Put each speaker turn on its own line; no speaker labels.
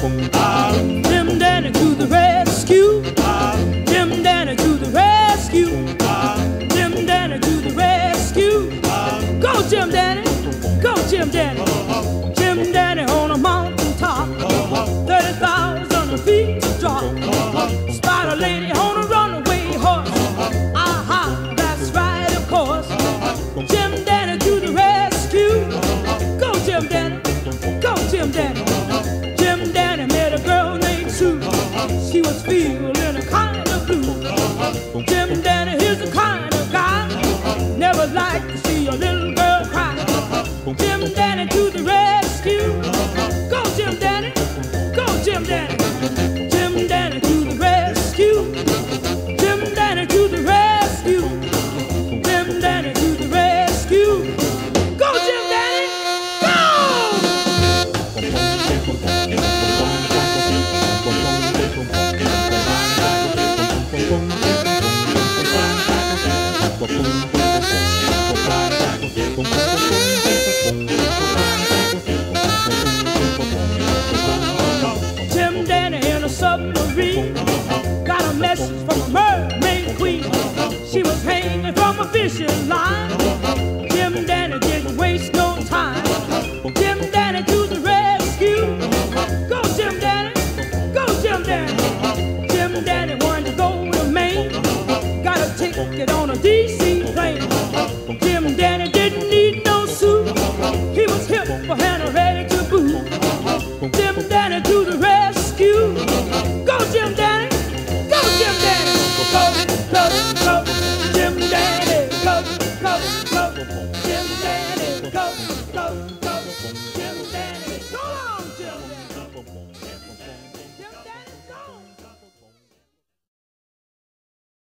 Jim Dandy to the rescue. Jim Dandy to the rescue. Jim Dandy to the rescue. Go Jim Dandy, go Jim Dandy. Jim Dandy on a mountain top, 30,000 feet to drop. Spider lady on a runaway horse. Aha, that's right, of course. Jim Dandy to the rescue. Go Jim Dandy, go Jim Dandy. Jim Dandy met a girl named Sue. She was feeling a kind of blue. Jim Dandy is the kind of guy never like to see a little girl cry. Jim Dandy to the rescue. Go Jim Dandy, go Jim Dandy. Jim Dandy to the rescue. Jim Dandy to the rescue. Jim Dandy to the rescue. Go Jim Dandy, go! Jim Dandy in a submarine got a message from a mermaid queen. She was hanging from a fishing line. Jim Dandy didn't waste no time. Jim Dandy to the rescue. Go Jim Dandy, go Jim Dandy. Jim Dandy wanted to go to Maine. Got a ticket on a DC plane. Jim Dandy